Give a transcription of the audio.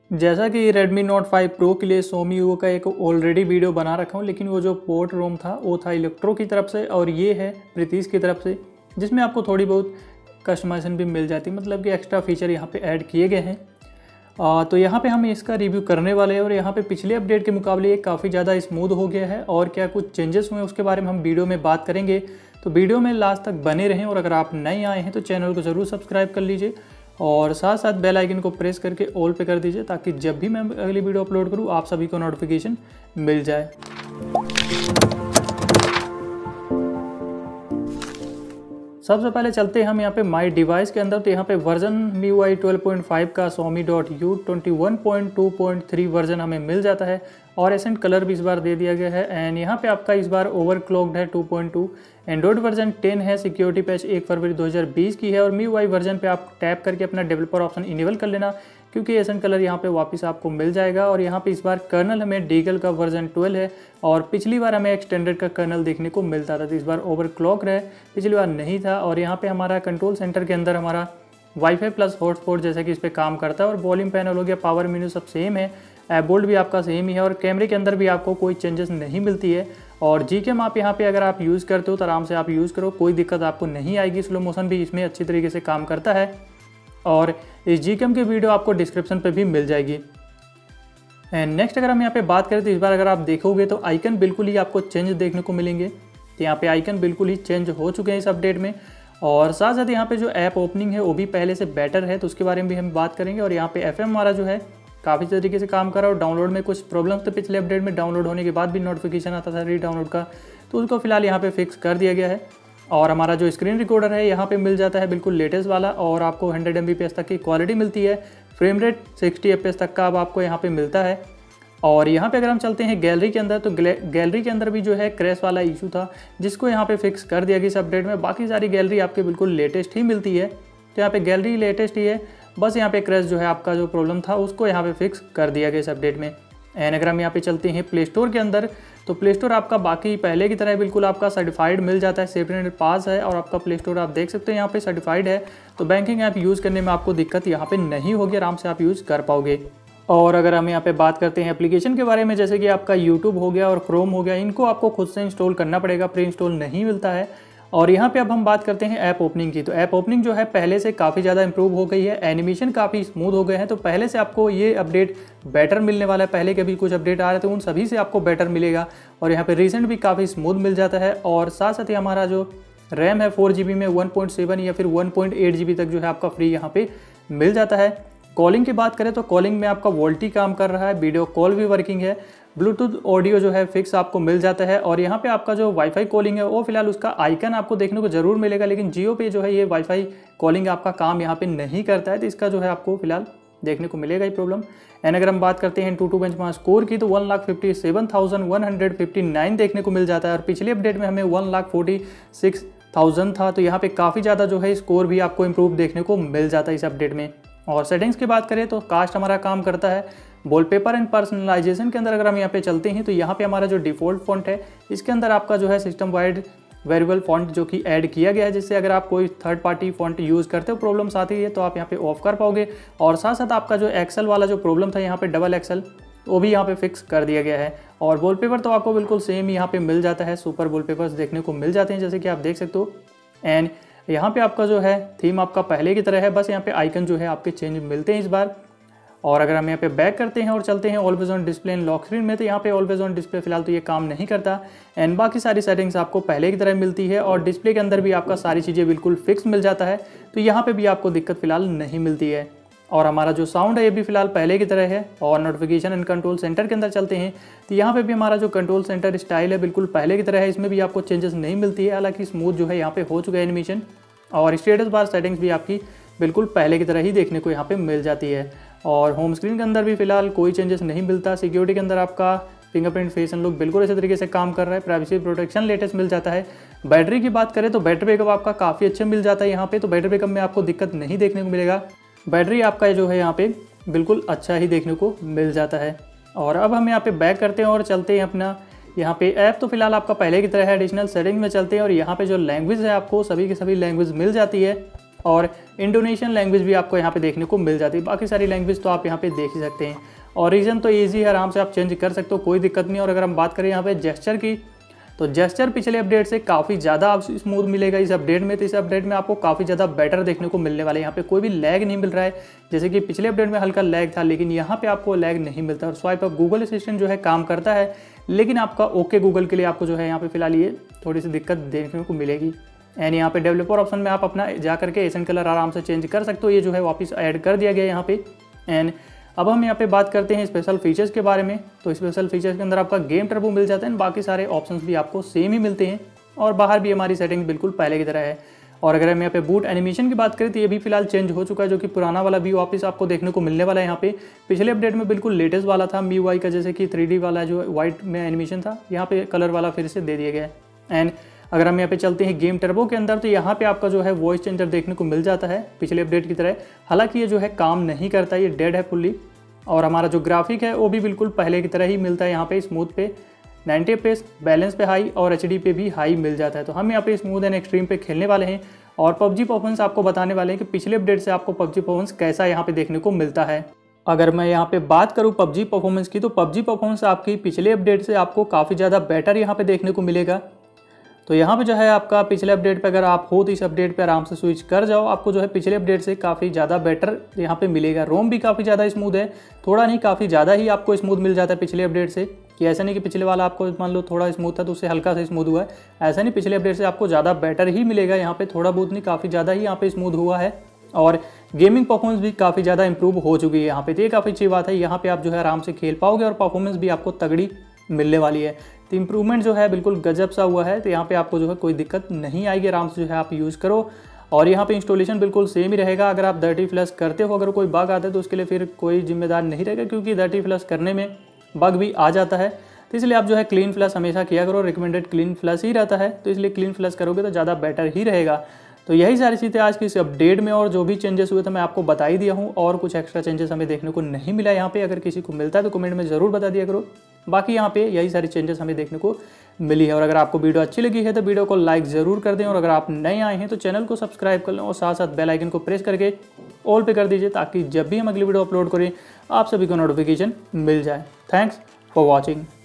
जैसा कि Redmi Note 5 Pro के लिए Xiaomi Uo का एक ऑलरेडी वीडियो बना रखा हूँ, लेकिन वो जो पोर्ट रोम था वो था इलेक्ट्रो की तरफ से और ये है प्रीतीश की तरफ से, जिसमें आपको थोड़ी बहुत कस्टमाइजेशन भी मिल जाती है, मतलब कि एक्स्ट्रा फीचर यहाँ पे ऐड किए गए हैं। तो यहाँ पे हम इसका रिव्यू करने वाले हैं और यहाँ पे पिछले अपडेट के मुकाबले ये काफ़ी ज़्यादा स्मूथ हो गया है और क्या कुछ चेंजेस हुए उसके बारे में हम वीडियो में बात करेंगे। तो वीडियो में लास्ट तक बने रहें और अगर आप नए आए हैं तो चैनल को ज़रूर सब्सक्राइब कर लीजिए और साथ साथ बेल आइकन को प्रेस करके ऑल पे कर दीजिए ताकि जब भी मैं अगली वीडियो अपलोड करूँ आप सभी को नोटिफिकेशन मिल जाए। सबसे पहले चलते हैं हम यहाँ पे माई डिवाइस के अंदर। तो यहाँ पे वर्जन MIUI 12.5 का Xiaomi.U 21.2.3 वर्जन हमें मिल जाता है और एसेंट कलर भी इस बार दे दिया गया है। एंड यहाँ पे आपका इस बार ओवरक्लॉक्ड है 2.2। एंड्रॉइड वर्जन 10 है, सिक्योरिटी पैच 1 फरवरी 2020 की है और MIUI वर्जन पे आप टैप करके अपना डेवलपर ऑप्शन इनेबल कर लेना क्योंकि एसेंट कलर यहाँ पे वापस आपको मिल जाएगा। और यहाँ पे इस बार कर्नल हमें डीगल का वर्जन 12 है और पिछली बार हमें एक्सटेंडेड का कर्नल देखने को मिलता था, तो इस बार ओवरक्लॉक्ड है, पिछली बार नहीं था। और यहाँ पे हमारा कंट्रोल सेंटर के अंदर हमारा वाईफाई प्लस हॉटस्पॉट जैसा कि इस पर काम करता है और वॉल्यूम पैनल हो गया, पावर मेन्यू सब सेम है, ऐप बोल्ट भी आपका सेम ही है और कैमरे के अंदर भी आपको कोई चेंजेस नहीं मिलती है। और जीकेम आप यहाँ पे अगर आप यूज़ करते हो तो आराम से आप यूज़ करो, कोई दिक्कत आपको नहीं आएगी। स्लो मोशन भी इसमें अच्छी तरीके से काम करता है और इस जीकेम की वीडियो आपको डिस्क्रिप्शन पे भी मिल जाएगी। एंड नेक्स्ट अगर हम यहाँ पे बात करें तो इस बार अगर आप देखोगे तो आइकन बिल्कुल ही आपको चेंज देखने को मिलेंगे। तो यहाँ पे आइकन बिल्कुल ही चेंज हो चुके हैं इस अपडेट में और साथ साथ यहाँ पे जो ऐप ओपनिंग है वो भी पहले से बेटर है, तो उसके बारे में भी हम बात करेंगे। और यहाँ पे FM हमारा जो है काफ़ी तरीके से काम कर रहा है और डाउनलोड में कुछ प्रॉब्लम्स थे पिछले अपडेट में, डाउनलोड होने के बाद भी नोटिफिकेशन आता था री डाउनलोड का, तो उसको फिलहाल यहाँ पे फिक्स कर दिया गया है। और हमारा जो स्क्रीन रिकॉर्डर है यहाँ पे मिल जाता है बिल्कुल लेटेस्ट वाला और आपको 100 Mbps तक की क्वालिटी मिलती है, फ्रेम रेट 60 FPS तक का अब आपको यहाँ पे मिलता है। और यहाँ पे अगर हम चलते हैं गैलरी के अंदर तो गैलरी के अंदर भी जो है क्रैश वाला इशू था जिसको यहाँ पे फिक्स कर दिया गया इस अपडेट में। बाकी सारी गैलरी आपके बिल्कुल लेटेस्ट ही मिलती है, तो यहाँ पे गैलरी लेटेस्ट ही है, बस यहाँ पे क्रैश जो है आपका जो प्रॉब्लम था उसको यहाँ पे फिक्स कर दिया गया इस अपडेट में। एंड अगर हम यहाँ पे चलते हैं प्ले स्टोर के अंदर तो प्ले स्टोर आपका बाकी पहले की तरह बिल्कुल आपका सर्टिफाइड मिल जाता है, सेफ्टी पास है और आपका प्ले स्टोर आप देख सकते हैं यहाँ पे सर्टिफाइड है, तो बैंकिंग ऐप यूज़ करने में आपको दिक्कत यहाँ पे नहीं होगी, आराम से आप यूज़ कर पाओगे। और अगर हम यहाँ पे बात करते हैं एप्लीकेशन के बारे में, जैसे कि आपका यूट्यूब हो गया और क्रोम हो गया, इनको आपको खुद से इंस्टॉल करना पड़ेगा, प्री इंस्टॉल नहीं मिलता है। और यहाँ पे अब हम बात करते हैं ऐप ओपनिंग की, तो ऐप ओपनिंग जो है पहले से काफ़ी ज़्यादा इंप्रूव हो गई है, एनिमेशन काफ़ी स्मूथ हो गए हैं, तो पहले से आपको ये अपडेट बेटर मिलने वाला है। पहले के भी कुछ अपडेट आ रहे थे उन सभी से आपको बेटर मिलेगा और यहाँ पे रिसेंट भी काफ़ी स्मूथ मिल जाता है। और साथ साथ ही हमारा जो रैम है 4GB में 1.7 या फिर 1.8GB तक जो है आपका फ्री यहाँ पे मिल जाता है। कॉलिंग की बात करें तो कॉलिंग में आपका वोल्टी काम कर रहा है, वीडियो कॉल भी वर्किंग है, ब्लूटूथ ऑडियो जो है फिक्स आपको मिल जाता है। और यहाँ पे आपका जो वाईफाई कॉलिंग है वो फिलहाल उसका आइकन आपको देखने को जरूर मिलेगा, लेकिन जियो पे जो है ये वाईफाई कॉलिंग आपका काम यहाँ पे नहीं करता है, तो इसका जो है आपको फिलहाल देखने को मिलेगा ही प्रॉब्लम। एंड अगर हम बात करते हैं टू बेंचमार्क स्कोर की तो 1,57,159 देखने को मिल जाता है और पिछले अपडेट में हमें 1,46,000 था, तो यहाँ पे काफ़ी ज़्यादा जो है स्कोर भी आपको इम्प्रूव देखने को मिल जाता है इस अपडेट में। और सेटिंग्स की बात करें तो कास्ट हमारा काम करता है, वॉलपेपर एंड पर्सनलाइजेशन के अंदर अगर हम यहाँ पे चलते हैं तो यहाँ पे हमारा जो डिफ़ॉल्ट फॉन्ट है इसके अंदर आपका जो है सिस्टम वाइड वेरिएबल फॉन्ट जो कि ऐड किया गया है, जिससे अगर आप कोई थर्ड पार्टी फॉन्ट यूज़ करते हो प्रॉब्लम्स आती है तो आप यहाँ पे ऑफ कर पाओगे। और साथ साथ आपका जो एक्सेल वाला जो प्रॉब्लम था यहाँ पे डबल एक्सेल वो भी यहाँ पे फिक्स कर दिया गया है। और वॉलपेपर तो आपको बिल्कुल सेम ही यहाँ पे मिल जाता है, सुपर वॉलपेपर्स देखने को मिल जाते हैं जैसे कि आप देख सकते हो। एंड यहाँ पे आपका जो है थीम आपका पहले की तरह है, बस यहाँ पे आइकन जो है आपके चेंज मिलते हैं इस बार। और अगर हम यहाँ पे बैक करते हैं और चलते हैं always on display and lock screen में तो यहाँ पे ऑलवेज ऑन डिस्प्ले फिलहाल तो ये काम नहीं करता एंड बाकी सारी सेटिंग्स आपको पहले की तरह मिलती है और डिस्प्ले के अंदर भी आपका सारी चीज़ें बिल्कुल फिक्स मिल जाता है, तो यहाँ पे भी आपको दिक्कत फिलहाल नहीं मिलती है। और हमारा जो साउंड है ये भी फिलहाल पहले की तरह है। और नोटिफिकेशन एंड कंट्रोल सेंटर के अंदर चलते हैं तो यहाँ पे भी हमारा जो कंट्रोल सेंटर स्टाइल है बिल्कुल पहले की तरह है, इसमें भी आपको चेंजेस नहीं मिलती है, हालांकि स्मूथ जो है यहाँ पे हो चुका है एनिमेशन। और स्टेटस बार सेटिंग्स भी आपकी बिल्कुल पहले की तरह ही देखने को यहाँ पे मिल जाती है। और होम स्क्रीन के अंदर भी फिलहाल कोई चेंजेस नहीं मिलता। सिक्योरिटी के अंदर आपका फिंगरप्रिंट फेस एंड लुक बिल्कुल इसी तरीके से काम कर रहा है, प्राइवेसी प्रोटेक्शन लेटेस्ट मिल जाता है। बैटरी की बात करें तो बैटरी बैकअप आपका काफ़ी अच्छा मिल जाता है यहाँ पे, तो बैटरी बैकअप में आपको दिक्कत नहीं देखने को मिलेगा। बैटरी आपका जो है यहाँ पे बिल्कुल अच्छा ही देखने को मिल जाता है। और अब हम यहाँ पे बैक करते हैं और चलते हैं अपना यहाँ पे ऐप तो फिलहाल आपका पहले की तरह है। एडिशनल सेटिंग में चलते हैं और यहाँ पे जो लैंग्वेज है आपको सभी की सभी लैंग्वेज मिल जाती है। और इंडोनेशियन लैंग्वेज भी आपको यहाँ पे देखने को मिल जाती है। बाकी सारी लैंग्वेज तो आप यहाँ पे देख ही सकते हैं। और रीजन तो ईजी है, आराम से आप चेंज कर सकते हो, कोई दिक्कत नहीं। और अगर हम बात करें यहाँ पे जेस्चर की, तो जेस्चर पिछले अपडेट से काफ़ी ज़्यादा आप स्मूथ मिलेगा इस अपडेट में। तो इस अपडेट में आपको काफ़ी ज़्यादा बेटर देखने को मिलने वाला है। यहाँ पे कोई भी लैग नहीं मिल रहा है, जैसे कि पिछले अपडेट में हल्का लैग था, लेकिन यहाँ पे आपको लैग नहीं मिलता। और स्वाइप अप गूगल असिस्टेंट जो है काम करता है, लेकिन आपका ओके गूगल के लिए आपको जो है यहाँ पे फिलहाल ये थोड़ी सी दिक्कत देखने को मिलेगी। एंड यहाँ पे डेवलपर ऑप्शन में आप अपना जा करके एसेंट कलर आराम से चेंज कर सकते हो, ये जो है वापस ऐड कर दिया गया है यहाँ पे। एंड अब हम यहाँ पे बात करते हैं स्पेशल फीचर्स के बारे में। तो स्पेशल फीचर्स के अंदर आपका गेम टर्बो मिल जाता है, बाकी सारे ऑप्शंस भी आपको सेम ही मिलते हैं। और बाहर भी हमारी सेटिंग बिल्कुल पहले की तरह है। और अगर हम यहाँ पे बूट एनिमेशन की बात करें तो ये भी फिलहाल चेंज हो चुका है, जो कि पुराना वाला भी वापस आपको देखने को मिलने वाला है यहाँ पे। पिछले अपडेट में बिल्कुल लेटेस्ट वाला था MIUI का, जैसे कि 3D वाला जो व्हाइट में एनिमेशन था, यहाँ पे कलर वाला फिर से दे दिया गया है। एंड अगर हम यहाँ पे चलते हैं गेम टर्बो के अंदर, तो यहाँ पे आपका जो है वॉइस चेंजर देखने को मिल जाता है पिछले अपडेट की तरह। हालांकि ये जो है काम नहीं करता, ये डेड है फुल्ली। और हमारा जो ग्राफिक है वो भी बिल्कुल पहले की तरह ही मिलता है। यहाँ पे स्मूथ पे 90 FPS, बैलेंस पे हाई और HD पे भी हाई मिल जाता है। तो हम यहाँ पे स्मूथ एंड एक्सट्रीम पे खेलने वाले हैं और PUBG परफॉर्मेंस आपको बताने वाले हैं कि पिछले अपडेट से आपको PUBG परफॉर्मेंस कैसा यहाँ पे देखने को मिलता है। अगर मैं यहाँ पे बात करूँ PUBG परफॉर्मेंस की, तो PUBG परफॉर्मेंस आपकी पिछले अपडेट से आपको काफ़ी ज़्यादा बेटर यहाँ पे देखने को मिलेगा। तो यहाँ पे जो है आपका पिछले अपडेट पे अगर आप हो तो इस अपडेट पे आराम से स्विच कर जाओ, आपको जो है पिछले अपडेट से काफ़ी ज़्यादा बेटर यहाँ पे मिलेगा। रोम भी काफ़ी ज़्यादा स्मूथ है, थोड़ा नहीं काफ़ी ज़्यादा ही आपको स्मूथ मिल जाता है पिछले अपडेट से। कि ऐसा नहीं कि पिछले वाला आपको मान लो थोड़ा स्मूथ था तो उससे हल्का सा स्मूथ हुआ है, ऐसा नहीं। पिछले अपडेट से आपको ज़्यादा बेटर ही मिलेगा यहाँ पे, थोड़ा बहुत नहीं काफ़ी ज़्यादा ही यहाँ पे स्मूथ हुआ है। और गेमिंग परफॉर्मेंस भी काफ़ी ज़्यादा इंप्रूव हो चुकी है यहाँ पे, तो ये काफ़ी अच्छी बात है। यहाँ पे आप जो है आराम से खेल पाओगे और परफॉर्मेंस भी आपको तगड़ी मिलने वाली है। तो इंप्रूवमेंट जो है बिल्कुल गजब सा हुआ है, तो यहाँ पे आपको जो है कोई दिक्कत नहीं आएगी, आराम से जो है आप यूज़ करो। और यहाँ पे इंस्टॉलेशन बिल्कुल सेम ही रहेगा। अगर आप 30+ करते हो, अगर कोई बग आता है तो उसके लिए फिर कोई जिम्मेदार नहीं रहेगा, क्योंकि 30+ करने में बग भी आ जाता है। तो इसलिए आप जो है क्लीन फ्लश हमेशा किया करो, रिकमेंडेड क्लीन फ्लश ही रहता है, तो इसलिए क्लीन फ्लश करोगे तो ज़्यादा बेटर ही रहेगा। तो यही सारी चीज़ें आज की इस अपडेट में, और जो भी चेंजेस हुए थे मैं आपको बता ही दिया हूँ। और कुछ एक्स्ट्रा चेंजेस हमें देखने को नहीं मिला यहाँ पे, अगर किसी को मिलता है तो कमेंट में ज़रूर बता दिया करो। बाकी यहाँ पे यही सारी चेंजेस हमें देखने को मिली है। और अगर आपको वीडियो अच्छी लगी है तो वीडियो को लाइक ज़रूर कर दें, और अगर आप नए आए हैं तो चैनल को सब्सक्राइब कर लें और साथ साथ बेल आइकन को प्रेस करके ऑल पे कर दीजिए, ताकि जब भी हम अगली वीडियो अपलोड करें आप सभी को नोटिफिकेशन मिल जाए। Thanks for watching.